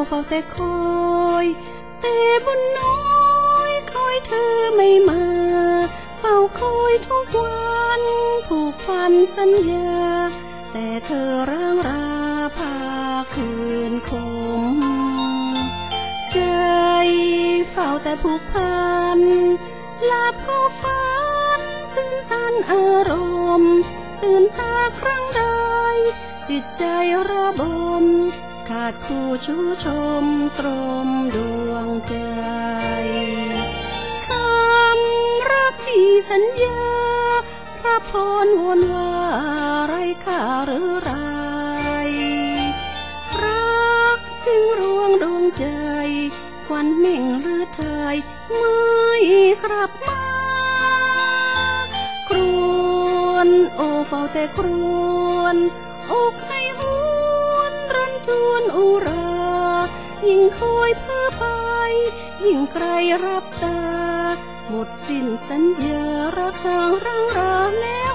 เฝ้าแต่คอยแต่บุญน้อยคอยเธอไม่มาเฝ้าคอยทุกวันผูกพันสัญญาแต่เธอร่างราพาคืนคมใจเฝ้าแต่ผูกพันหลับก็ฝันตื่นตันอารมณ์ตื่นตาครั้งใดจิตใจระบมขาดคู่ชูชมตรมดวงใจคำรักที่สัญญาพระพรวนว่าไรค่าหรือไรรักจึงรวงดวงใจควันเม่งหรือไทยไม่กลับมาครวนโอเฝ้าแต่ครวนอกให้หวนรันจวนอุรายิ่งคอยเพื่อไปยิ่งไกลรับตาหมดสิ้นสัญญารักห่างร่างราแล้ว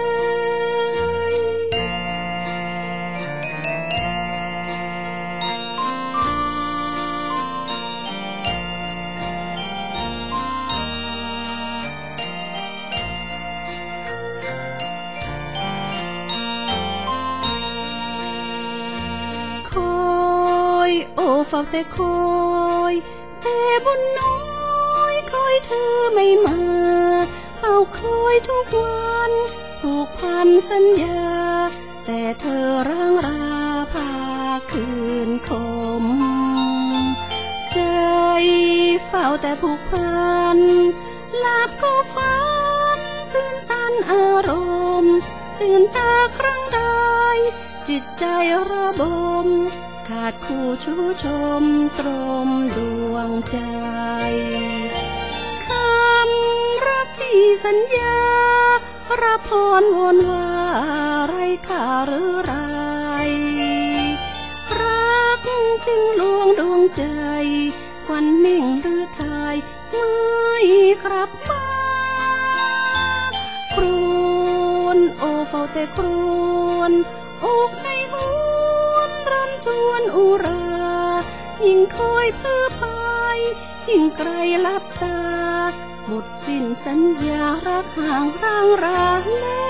โอ้เฝ้าแต่คอยแต่บุญน้อยคอยเธอไม่มาเฝ้าคอยทุกวันผูกพันสัญญาแต่เธอร่างราพาคืนคมใจเฝ้าแต่ผูกพันหลับก็ฝันตื่นตันอารมณ์ตื่นตาครั้งใดจิตใจระบมขาดคู่ชูชมตรมดวงใจคำรักที่สัญญารับพรวนว่าไรค่าหรือไรรักจึงลวงดวงใจควันเม่งหรือไทยไม่กลับมาครวนโอเฝ้าแต่ครวนอกให้หวนรันจวนอุรายิ่งคอยเพื่อไปยิ่งไกลลับตาหมดสิ้นสัญญารักห่างร่างราแล้ว